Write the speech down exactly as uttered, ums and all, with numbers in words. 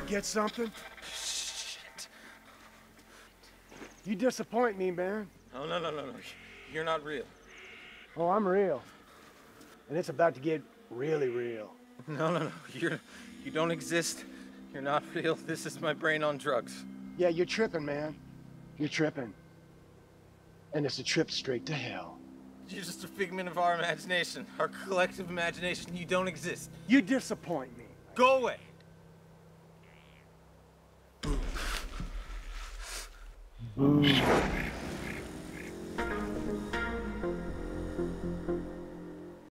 Get something? Shit. You disappoint me, man. No, no, no, no, no. You're not real. Oh, I'm real. And it's about to get really real. No, no, no. You're, you don't exist. You're not real. This is my brain on drugs. Yeah, you're tripping, man. You're tripping. And it's a trip straight to hell. You're just a figment of our imagination, our collective imagination. You don't exist. You disappoint me. Go away. Boo.